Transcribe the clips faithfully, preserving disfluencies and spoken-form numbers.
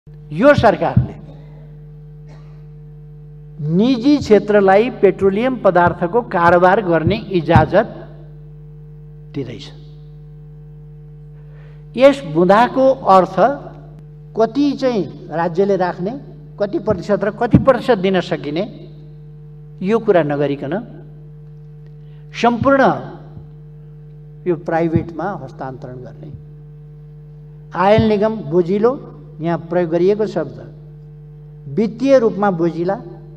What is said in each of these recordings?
यो सरकारले निजी क्षेत्रलाई पेट्रोलियम पदार्थको कारोबार गर्ने इजाजत दिँदैछ। यस बुँदाको अर्थ कति चाहिँ राज्यले राख्ने, कति प्रतिशत र कति प्रतिशत दिन सकिने यो कुरा नगरिकन सम्पूर्ण यो प्राइभेटमा हस्तान्तरण गर्ने। आयल निगम बोजिलो, यहाँ प्रयोग गरिएको शब्द वित्तीय रूपमा बोजिला।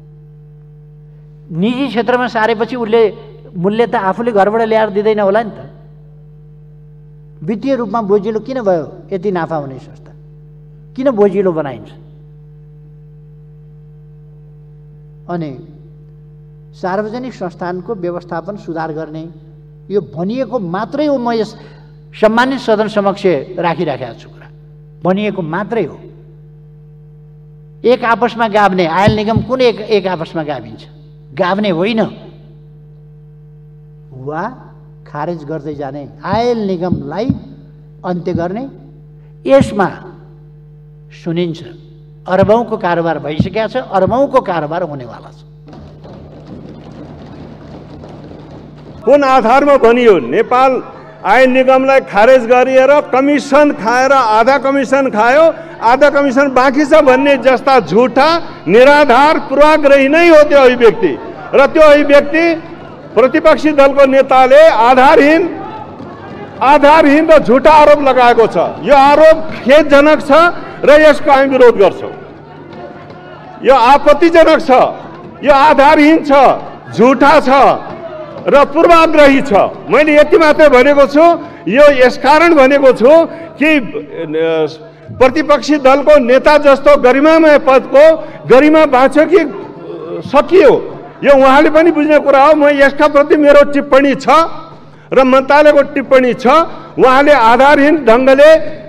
निजी क्षेत्रमा सारेपछि उसले मूल्य त आफूले घरबाट ल्याएर दिँदैन होला नि त। वित्तीय रूपमा बोजिलो किन भयो? यति नाफा हुने संस्था किन बोजिलो बनाइन्छ? अनि सार्वजनिक संस्थानको व्यवस्थापन सुधार गर्ने यो भनिएको मात्रै हो। म यस सम्मानित सदन समक्ष राखिराखेको छु कुरा, भनिएको मात्रै हो। एक आपसमा गाभ्ने आयल निगम कुन एक एक आपसमा गाभिन्छ? गाभ्ने होइन, वा खारेज गर्दै जाने, आयल निगमलाई अन्त्य गर्ने। यसमा सुनिन्छ अरबौंको कारोबार भइसकेको छ, अरबौंको कारोबार हुनेवाला छ। कुन आधारमा भनियो? नेपाल आयल निगमलाई खारेज गरिएर कमिसन खाएर आधा कमिसन खायो, आधा कमिसन बाँकी छ भन्ने जस्ता झुटा निराधार पूर्वाग्रही नै हो त्यो अभिव्यक्ति। र त्यो अभिव्यक्ति प्रतिपक्षी दलको नेताले आधारहीन आधारहीन र झुटा आरोप लगाएको छ। यो आरोप खेदजनक छ र यसको हामी विरोध गर्छौँ। यो आपत्तिजनक छ, यो आधारहीन छ, झुटा छ र पूर्वाग्रही छ। मैले यति मात्रै भनेको छु, यो यसकारण भनेको छु कि प्रतिपक्षी दलको नेता जस्तो गरिमामय पदको गरिमा बाँच्यो कि सकियो, यो उहाँले पनि बुझ्ने कुरा हो। म यसका प्रति मेरो टिप्पणी छ र मन्त्रालयको टिप्पणी छ। उहाँले आधारहीन ढङ्गले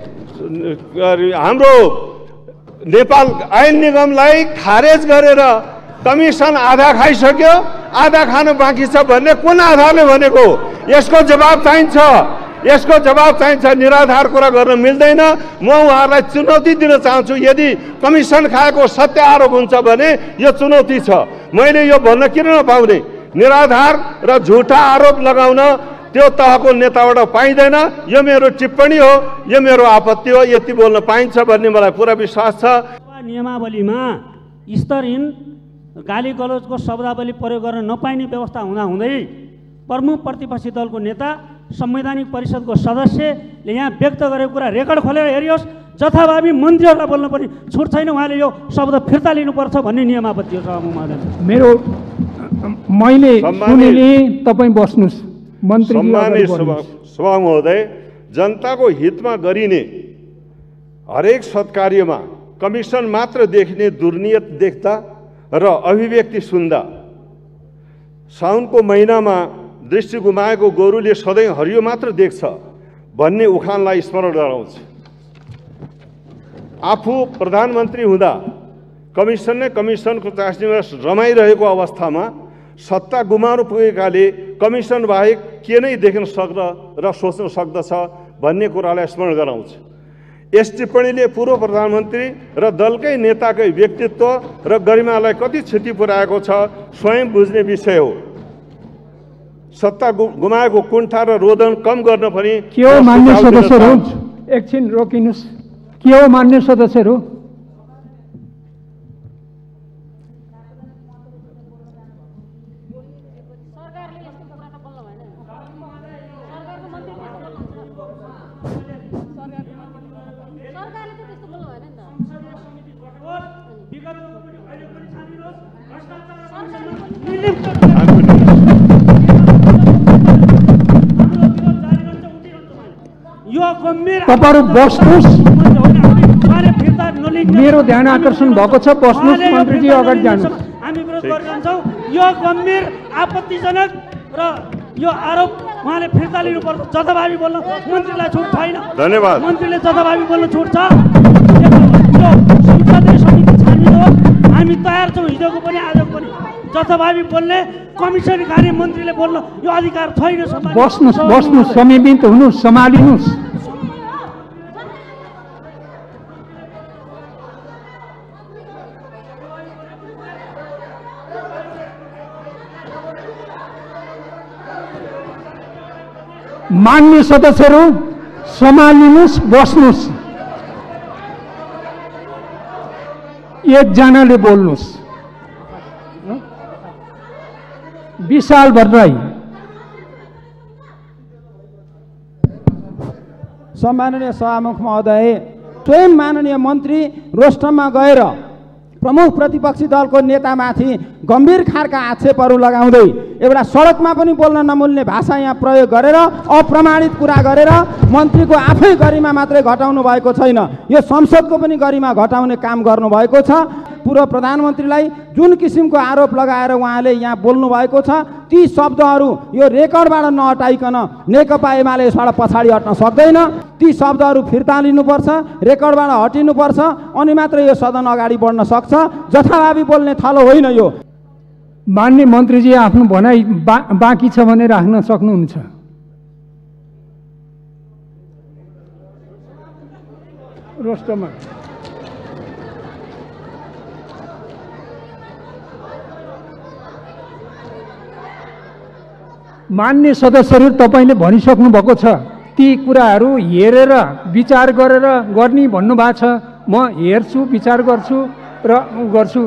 हाम्रो नेपाल आयल निगमलाई खारेज गरेर कमिसन आधा खाइसक्यो, आधा खानु बाँकी छ भन्ने कुन आधारले भनेको? यसको जवाब चाहिन्छ, यसको जवाब चाहिन्छ। निराधार कुरा गर्न मिल्दैन। म उहाँहरूलाई चुनौती दिन चाहन्छु, यदि कमिसन खाएको सत्य आरोप हुन्छ भने यो चुनौती छ। मैले यो भन्न किन नपाउने? निराधार र झुटा आरोप लगाउन त्यो तहको नेताबाट पाइँदैन। यो मेरो टिप्पणी हो, यो मेरो आपत्ति हो। यति बोल्न पाइन्छ भन्ने मलाई पुरा विश्वास छ। नियमावलीमा स्तरहीन गाली गलौजको शब्दावली प्रयोग गर्न नपाइने व्यवस्था हुँदाहुँदै प्रमुख प्रतिपक्षी दलको नेता संवैधानिक परिषदको सदस्यले यहाँ व्यक्त गरेको कुरा रेकर्ड खोलेर हेरियोस्। जथाभावी मन्त्रीहरूलाई बोल्न पनि छुट छैन। उहाँले यो शब्द फिर्ता लिनुपर्छ भन्ने नियमावली हो। सभामुखमा मेरो मैले सुनेले तपाईँ बस्नुहोस्। मन्त्री सम्मानित सभा महोदय, जनताको हितमा गरिने हरेक सत्कार्यमा कमिसन मात्र देखिने दुर्नियत देख्दा र अभिव्यक्ति सुन्दा साउनको महिनामा दृष्टि गुमाएको गोरुले सधैँ हरियो मात्र देख्छ भन्ने उखानलाई स्मरण गराउँछ। आफू प्रधानमन्त्री हुँदा कमिसन नै कमिसनको चासनीमा रमाइरहेको अवस्थामा सत्ता गुमाउनु पुगेकाले कमिसन बाहेक के नै देख्न सक्द र सोच्न सक्दछ भन्ने कुरालाई स्मरण गराउँछ। यस टिप्पणीले पूर्व प्रधानमन्त्री र दलकै नेताकै व्यक्तित्व र गरिमालाई कति क्षति पुर्याएको छ स्वयं बुझ्ने विषय हो। सत्ता गुमाएको कुण्ठा र रोदन कम गर्न पनि के हो मान्य सदस्यहरू? एकछिन रोकिनुहोस्। के हो मान्य सदस्यहरू? तपाईहरु बस्नुहोस्। मेरो ध्यान आकर्षण भएको छ। बस्नुहोस् मन्त्रीजी, अगाडि जानुहोस्। हामी विरोध गरिरहन्छौँ। यो गम्भीर आपत्तिजनक र यो आरोप उहाँले फिर्ता लिनुपर्छ। जथाभावी बोल्न मन्त्रीलाई छुट छैन। धन्यवाद। मन्त्रीले जथाभावी बोल्न छुट छ। यो संसदीय समिति छानबिन हो। हामी तयार छौँ, हिजोको पनि आजको पनि। जथाभावी बोल्ने कमिसन खाने मन्त्रीले बोल्न यो अधिकार छैन। बस्नुहोस्, बस्नुहोस्, संयमित हुनुहोस्, सम्हालिनुहोस्। मान्य सदस्यहरू सम्हालिनुहोस्, बस्नुहोस्। एकजनाले बोल्नुहोस्। विशाल भट्टराई। सम्माननीय सभामुख महोदय, स्वयं माननीय मन्त्री रोस्टममा गएर प्रमुख प्रतिपक्षी दलको नेतामाथि गम्भीर खालका आक्षेपहरू लगाउँदै एउटा सडकमा पनि बोल्न नमिल्ने भाषा यहाँ प्रयोग गरेर अप्रमाणित कुरा गरेर मन्त्रीको आफै गरिमा मात्रै घटाउनु भएको छैन, यो संसदको पनि गरिमा घटाउने काम गर्नुभएको छ। पूर्व प्रधानमन्त्रीलाई जुन किसिमको आरोप लगाएर उहाँले यहाँ बोल्नु भएको छ, ती शब्दहरू यो रेकर्डबाट नहटाइकन नेकपा एमाले यसबाट पछाडि हट्न सक्दैन। ती शब्दहरू फिर्ता लिनुपर्छ, रेकर्डबाट हटिनुपर्छ, अनि मात्रै यो सदन अगाडि बढ्न सक्छ। जथाभावी बोल्ने थलो होइन यो। मान्य मन्त्रीजी आफ्नो भनाइ बा, बाँकी छ भने राख्न सक्नुहुन्छ। रोस्टममा मान्य सदस्यहरू, तपाईँले भनिसक्नु भएको छ, ती कुराहरू हेरेर विचार गरेर गर्ने भन्नुभएको छ। म हेर्छु, विचार गर्छु र गर्छु।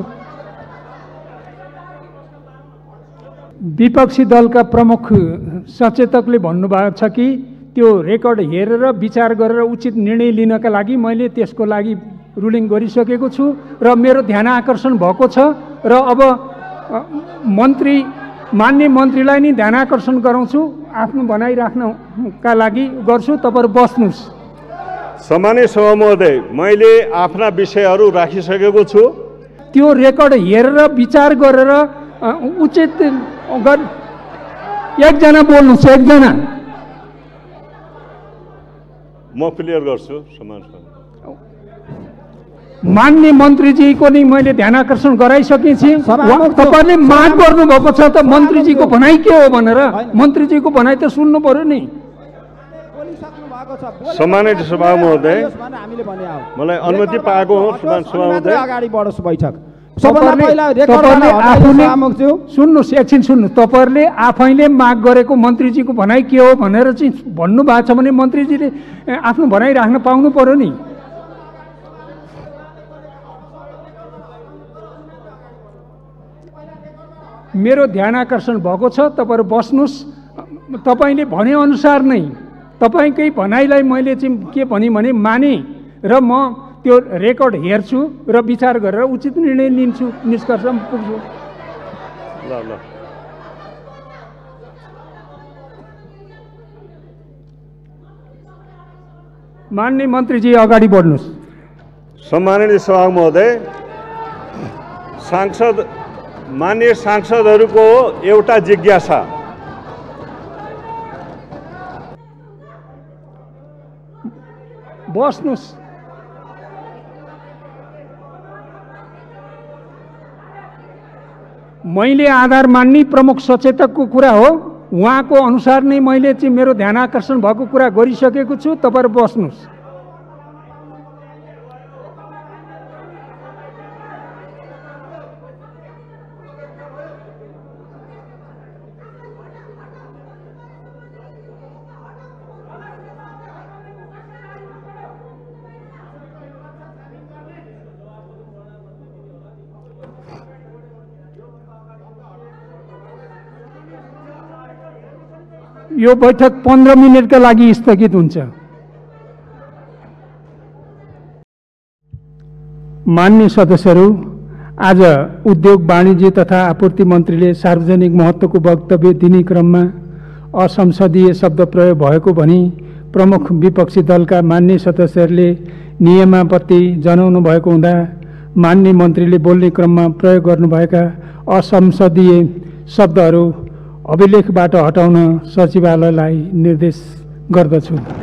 विपक्षी दलका प्रमुख सचेतकले भन्नुभएको छ कि त्यो रेकर्ड हेरेर विचार गरेर उचित निर्णय लिनका लागि मैले त्यसको लागि रुलिङ गरिसकेको छु र मेरो ध्यान आकर्षण भएको छ र अब मन्त्री मान्य मन्त्रीलाई नै ध्यान आकर्षण गराउँछु, आफ्नो भनाइ राख्नका लागि गर्छु। तपाईँहरू बस्नुहोस्। सम्माननीय सभा महोदय, मैले आफ्ना विषयहरू राखिसकेको छु। त्यो रेकर्ड हेरेर विचार गरेर उचित गर। एकजना बोल्नुहोस्, एकजना। म क्लियर गर्छु। समान मान्य मन्त्रीजीको नि मैले ध्यान आकर्षण गराइसकेपछि तपाईँले माग गर्नुभएको छ त मन्त्रीजीको भनाइ के हो भनेर। मन्त्रीजीको भनाइ त सुन्नु पर्यो नि। सम्मानित सभा महोदय, मलाई अनुमति पाएको हो। अगाडि बढोस् बैठक। सुन्नुहोस्, एकछिन सुन्नुहोस्। तपाईँहरूले आफैले माग गरेको मन्त्रीजीको भनाइ के हो भनेर चाहिँ भन्नुभएको छ भने मन्त्रीजीले आफ्नो भनाइ राख्न पाउनु पर्यो नि। मेरो ध्यान आकर्षण भएको छ, तपाईँहरू बस्नुहोस्। तपाईँले भनेअनुसार नै तपाईँकै भनाइलाई मैले चाहिँ के भने भने माने र म त्यो रेकर्ड हेर्छु र विचार गरेर उचित निर्णय लिन्छु, निष्कर्षमा पुग्छु। ल ल मान्य मन्त्रीजी अगाडि बढ्नुहोस्। सम्माननीय सभा महोदय, सांसद मान्य सांसदहरूको एउटा जिज्ञासा। बस्नुहोस्। मैले आधार मान्ने प्रमुख सचेतकको कुरा हो, उहाँको अनुसार नै मैले चाहिँ मेरो ध्यान आकर्षण भएको कुरा गरिसकेको छु। तपाईँहरू बस्नुहोस्। यो बैठक पन्ध्र मिनटका लागि स्थगित हुन्छ। मान्य सदस्यहरू, आज उद्योग वाणिज्य तथा आपूर्ति मन्त्रीले सार्वजनिक महत्त्वको वक्तव्य दिने क्रममा असंसदीय शब्द प्रयोग भएको भनी प्रमुख विपक्षी दलका मान्य सदस्यहरूले नियमाप्रति जनाउनु भएको हुँदा मान्य मन्त्रीले बोल्ने क्रममा प्रयोग गर्नुभएका असंसदीय शब्दहरू अभिलेखबाट हटाउन सचिवालयलाई निर्देश गर्दछु।